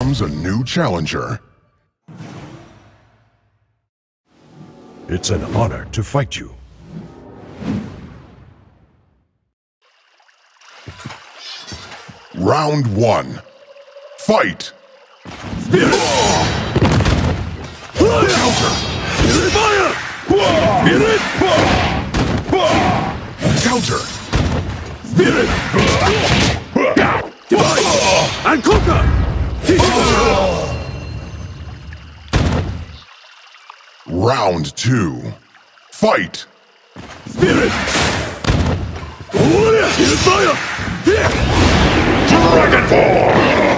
comes a new challenger. It's an honor to fight you. Round 1. Fight! Spirit! Counter! Fire! Spirit! Counter! Spirit! Divide! And conquer! Round 2. Fight! Spirit! Fire! Dragon Ball!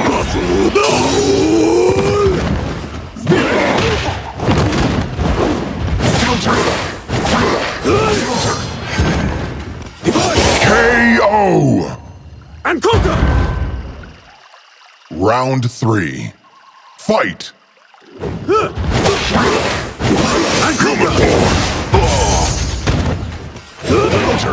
Counter! KO! And conquer! Round 3. Fight! And conquer! Counter!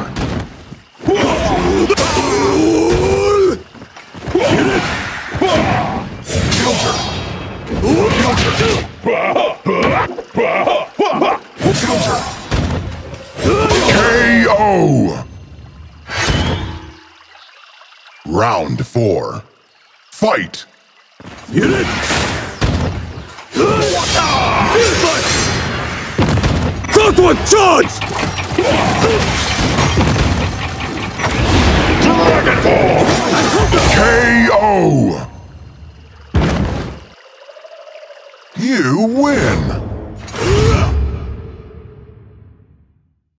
KO! Round 4. Fight! Unit! Southward charge! Dragon Ball! KO! You win!